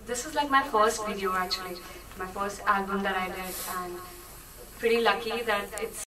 this is like my first video actually, my first album that I did, and pretty lucky that it's